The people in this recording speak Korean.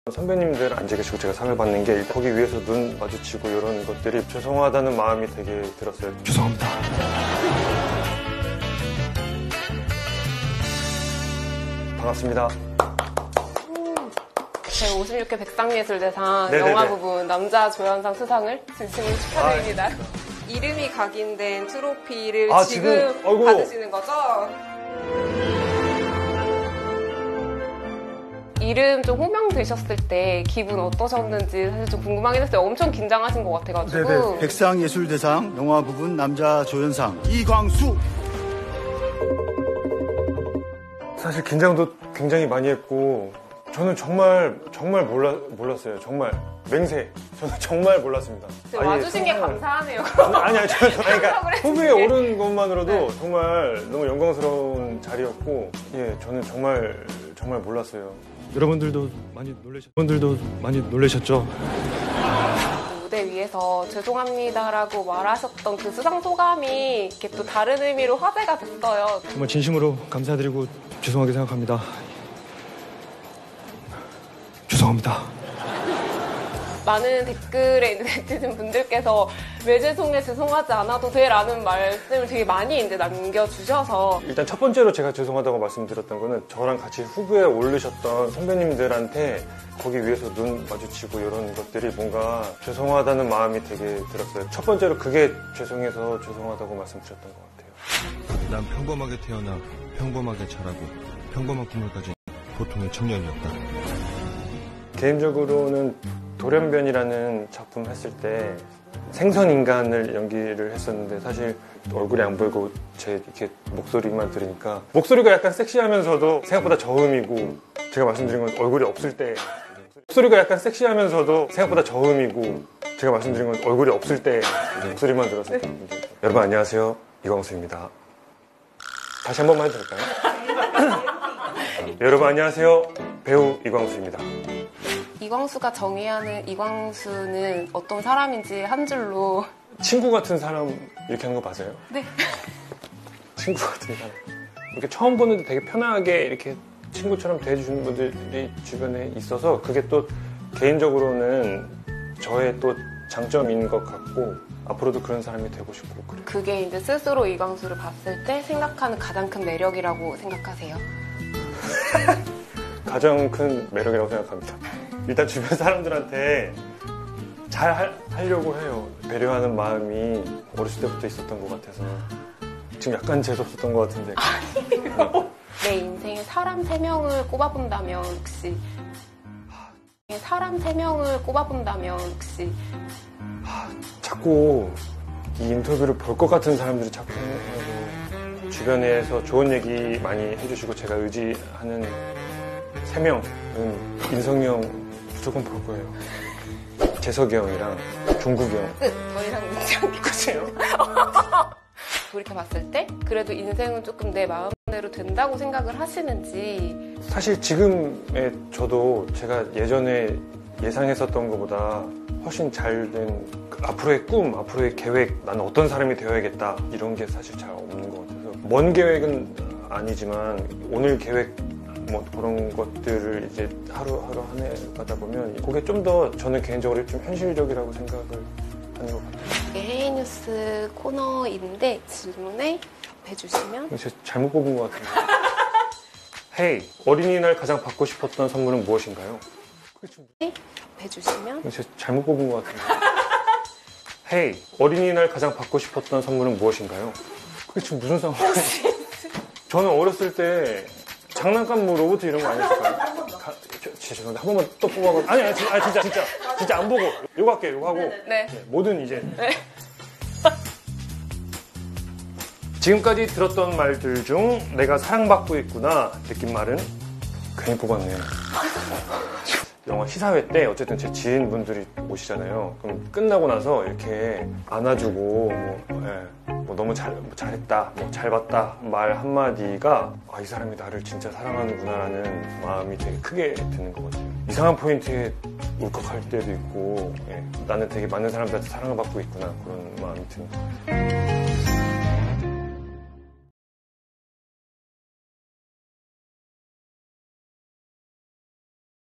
선배님들 앉아 계시고 제가 상을 받는 게 거기 위에서 눈 마주치고 이런 것들이 죄송하다는 마음이 되게 들었어요. 죄송합니다. 반갑습니다. 제56회 백상예술대상 네네네. 영화 부분 남자 조연상 수상을 진심으로 축하드립니다. 이름이 각인된 트로피를 지금 받으시는 거죠? 이름 좀 호명되셨을 때 기분 어떠셨는지 사실 좀 궁금하긴 했어요. 엄청 긴장하신 것 같아가지고. 네네. 백상예술대상 영화 부분 남자 조연상 이광수. 사실 긴장도 굉장히 많이 했고 저는 정말 몰랐어요. 정말 맹세. 저는 정말 몰랐습니다. 와주신 게 감사하네요. 아니, 그러니까 후보에 오른 것만으로도 네. 정말 너무 영광스러운 자리였고, 예, 저는 정말 몰랐어요. 여러분들도 많이 놀라셨죠? 무대 위에서 죄송합니다라고 말하셨던 그 수상 소감이 이렇게 또 다른 의미로 화제가 됐어요. 정말 진심으로 감사드리고 죄송하게 생각합니다. 죄송합니다. 많은 댓글에 있는 네티즌 분들께서 왜 죄송하지 않아도 돼 라는 말씀을 되게 많이 이제 남겨주셔서 일단 첫 번째로 제가 죄송하다고 말씀드렸던 거는 저랑 같이 후보에 오르셨던 선배님들한테 거기 위에서 눈 마주치고 이런 것들이 뭔가 죄송하다는 마음이 되게 들었어요. 첫 번째로 그게 죄송해서 죄송하다고 말씀드렸던 것 같아요. 난 평범하게 태어나 평범하게 자라고 평범한 꿈을 가진 보통의 청년이었다. 개인적으로는 돌연변이라는 작품 했을 때 생선인간을 연기를 했었는데 사실 얼굴이 안 보이고 제 이렇게 목소리만 들으니까 목소리가 약간 섹시하면서도 생각보다 저음이고 제가 말씀드린 건 얼굴이 없을 때 목소리가 약간 섹시하면서도 생각보다 저음이고 제가 말씀드린 건 얼굴이 없을 때 목소리만 들어서 여러분 안녕하세요. 이광수입니다. 다시 한 번만 해도 될까요? 여러분 안녕하세요. 배우 이광수입니다. 이광수가 정해야 하는 이광수는 어떤 사람인지 한 줄로 친구 같은 사람 이렇게 하는 거 맞아요? 네. 친구 같은 사람 이렇게 처음 보는데 되게 편하게 이렇게 친구처럼 대해주시는 분들이 주변에 있어서 그게 또 개인적으로는 저의 또 장점인 것 같고 앞으로도 그런 사람이 되고 싶고 그래요. 그게 이제 스스로 이광수를 봤을 때 생각하는 가장 큰 매력이라고 생각하세요? 가장 큰 매력이라고 생각합니다. 일단 주변 사람들한테 잘 하려고 해요. 배려하는 마음이 어렸을 때부터 있었던 것 같아서 지금 약간 재수없었던 것 같은데. 내 인생에 사람 3명을 꼽아본다면 혹시 자꾸 이 인터뷰를 볼 것 같은 사람들이 자꾸 해요. 주변에서 좋은 얘기 많이 해주시고 제가 의지하는 3명은 인성이 형 무조건 볼 거예요. 재석이 형이랑 종국이 형. 더 이상 묻지 않겠거든요. 돌이켜봤을 때 그래도 인생은 조금 내 마음대로 된다고 생각을 하시는지. 사실 지금의 저도 제가 예전에 예상했었던 것보다 훨씬 잘된 앞으로의 꿈, 앞으로의 계획, 나는 어떤 사람이 되어야겠다 이런 게 사실 잘 없는 것 같아서 먼 계획은 아니지만 오늘 계획 뭐 그런 것들을 이제 하루하루 해가다 보면 그게 좀 더 저는 개인적으로 좀 현실적이라고 생각을 하는 것 같아요. 이게 헤이뉴스 코너인데 질문에 답해주시면 제가 잘못 뽑은 것 같은데. 헤이, 어린이날 가장 받고 싶었던 선물은 무엇인가요? 답해주시면 제가 잘못 뽑은 것 같은데. 헤이, 어린이날 가장 받고 싶었던 선물은 무엇인가요? 그게 지금 무슨 상황이에요? 저는 어렸을 때 장난감 뭐 로봇 이런 거 아니었을까요? 죄송한데 한 번만 또 뽑아봐. 아니 진짜 안 보고 요거 할게요. 요거 하고 네. 뭐든 이제 지금까지 들었던 말들 중 내가 사랑받고 있구나 느낀 말은 괜히 뽑았네요. 영화 시사회 때 어쨌든 제 지인분들이 오시잖아요. 그럼 끝나고 나서 이렇게 안아주고 뭐 너무 잘했다, 뭐 잘 봤다 말 한마디가 이 사람이 나를 진짜 사랑하는구나라는 마음이 되게 크게 드는 것 같아요. 이상한 포인트에 울컥할 때도 있고 나는 되게 많은 사람들한테 사랑을 받고 있구나 그런 마음이 드는 것 같아요.